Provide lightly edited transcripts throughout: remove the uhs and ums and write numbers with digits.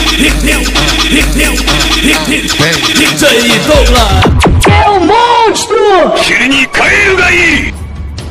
DJ Douglas é o monstro! 切に変えるがいい。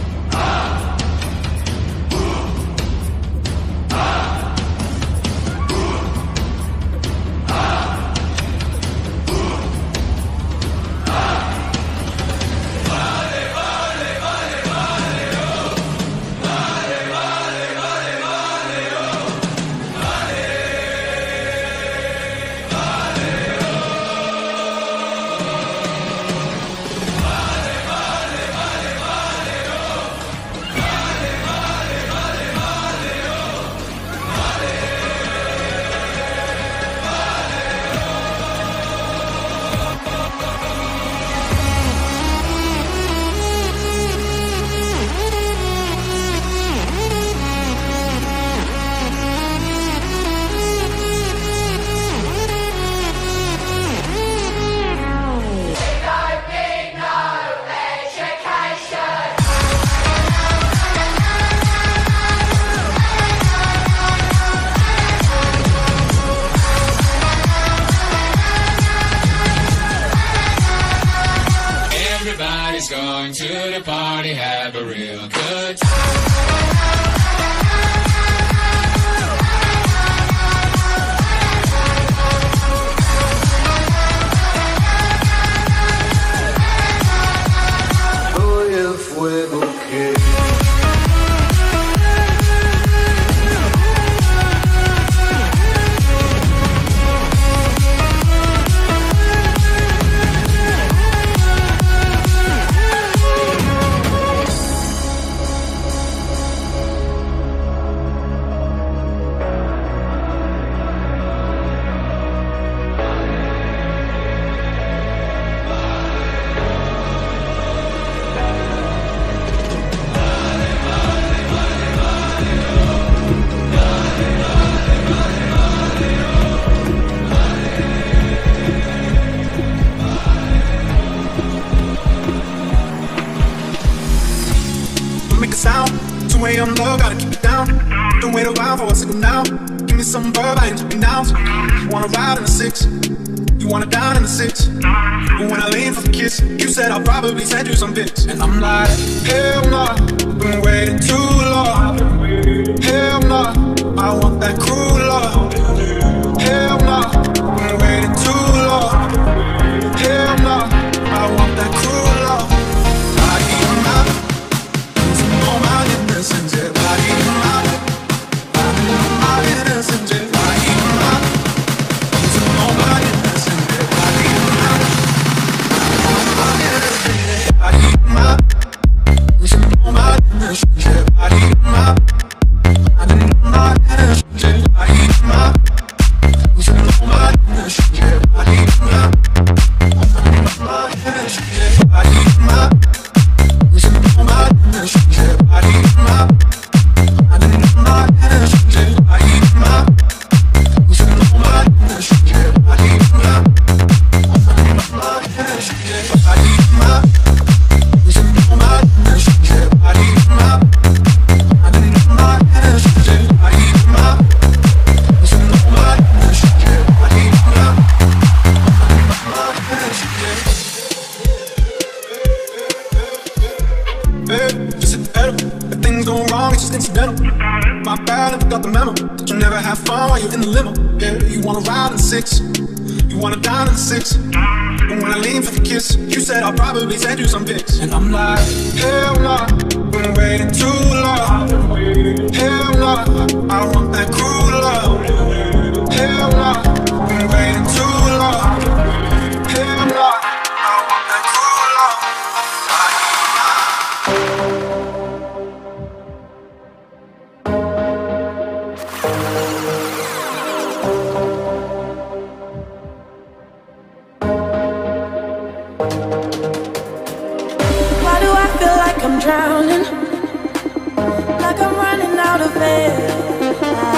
Going to the party, have a real good time. I'm low, gotta keep it down. Don't wait a while for a signal now. Give me some verb, I ain't talking nouns. You wanna ride in the 6, you wanna down in the 6. But when I lean for the kiss, you said I'll probably send you some pics. And I'm like, hell no, been waiting too long. Hell no, I want that cruel love. Hell no, been waiting too long. Hell no, I want that cruel love. In the limo, yeah, you wanna ride in the 6, you wanna dine in the 6. And when I lean for the kiss, you said I'll probably send you some pics. And I'm like, hell no, been waiting too long. Hell no, I want that cruel love. Hell no, been waiting too long. Hell no, I want that cruel love. I'm drowning, like I'm running out of air.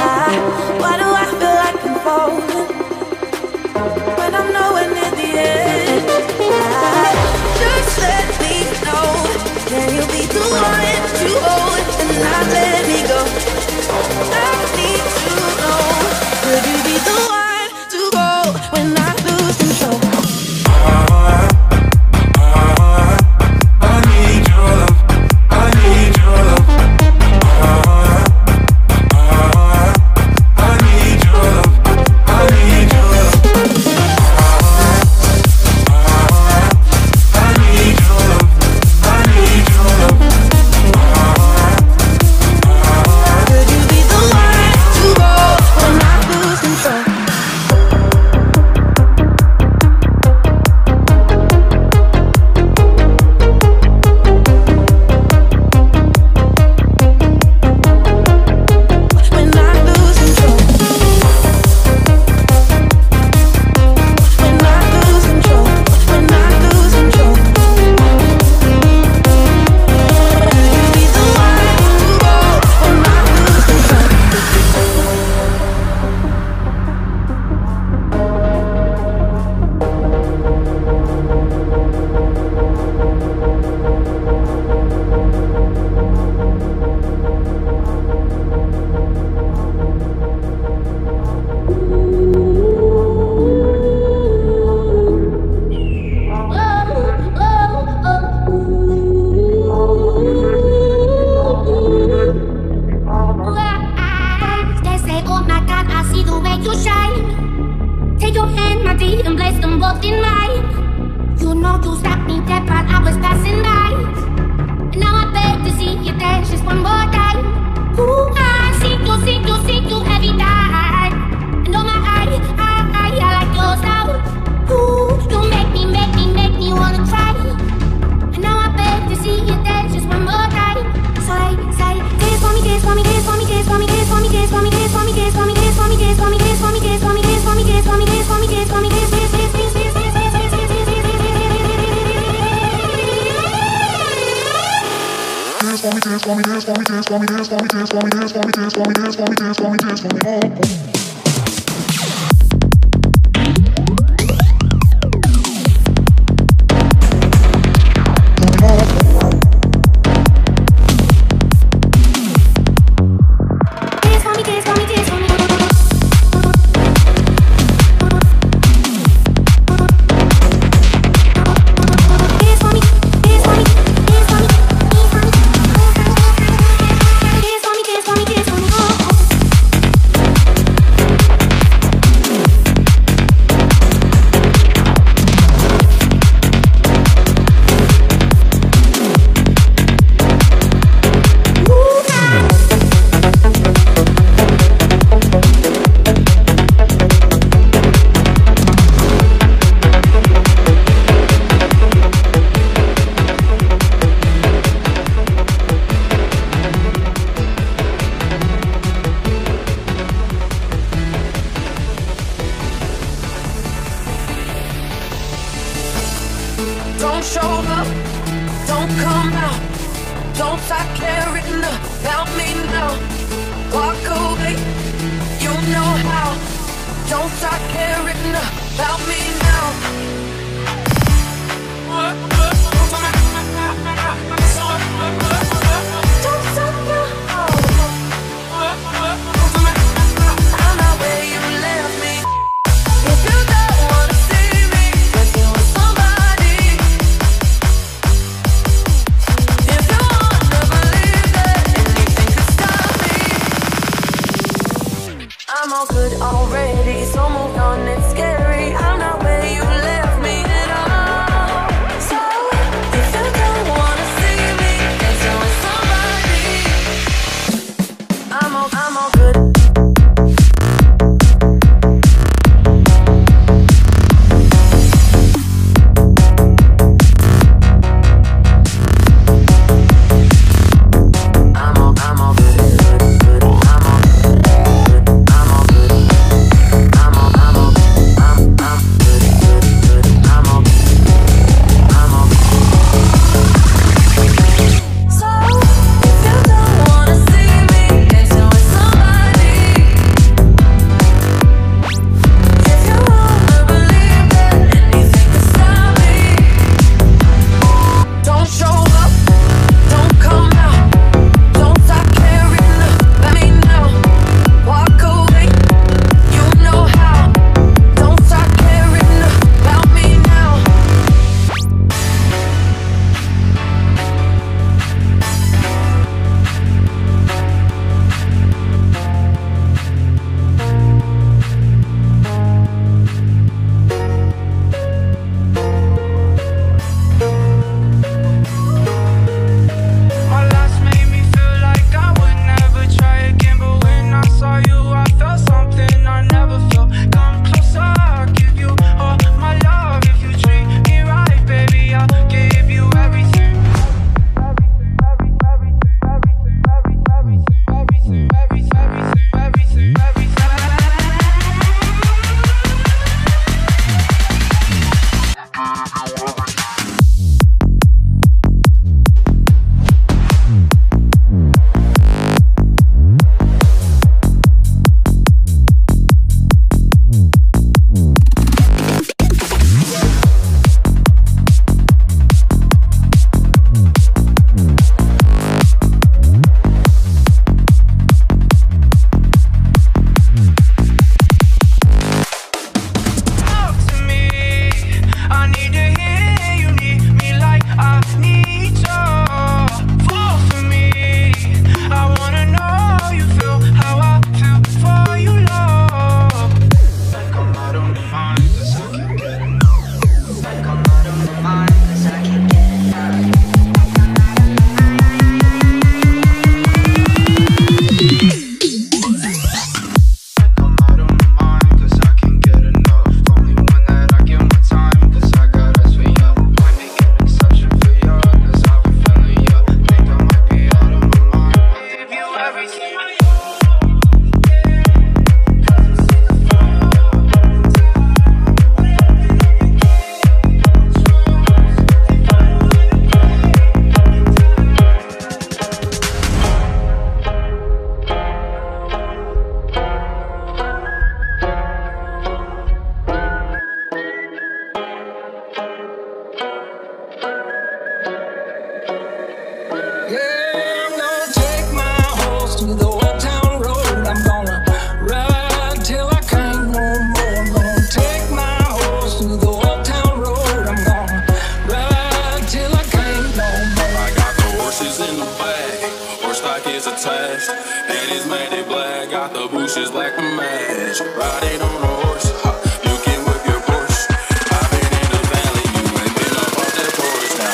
way you shine. Take your hand, my dear, and place them both in mine. You know you stopped me dead while I was passing by. And now I beg to see you dance just one more time. Ooh, I see you every time. And oh my I like your style. Ooh, you make me wanna try. And now I beg to see you dance just one more time. So say, dance for me, dance for me, dance for me, dance for me, dance for me, dance for me, dance for me, dance for me, dance for me, dance for me, dance for me, dance for me, dance for me, dance for me, dance for me, dance for me, dance for me, dance. Dance for me, dance for me, dance for me, dance for me, dance for me, dance for me, dance for me, dance for me, dance for me, dance for me, dance for me. Don't show up, don't come out. Don't start caring about me now. Walk away, you know how. Don't start caring about me now. Don't stop now. I'm not where you left me. If you don't wanna see me, let's go with somebody. If you wanna believe that anything could stop me, I'm all good already, so move on, it's scary. I'm not where you left me at all. So if you don't wanna see me, let's go with somebody. I'm all good. I'm black match, riding on a horse. You can whip your Porsche. I've been in the valley, you ain't been up off that porch now.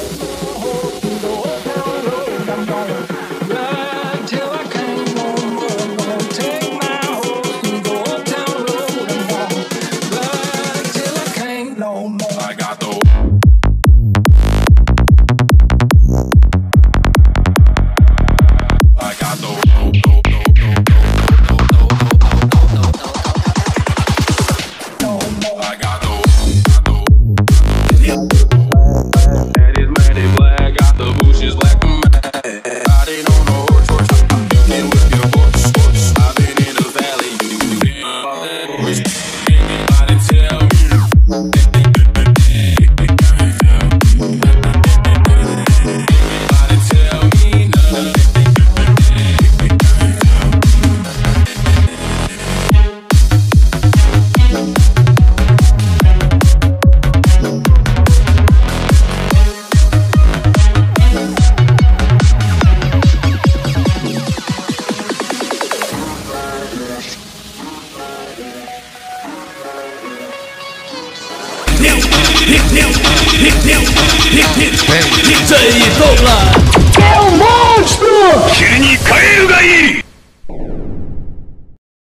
Ride till I can't no more. Gonna take my horse and go up down the road. I'm gonna ride till I can't no more. I got the DJ Douglas é um monstro! 切りに変えるがいい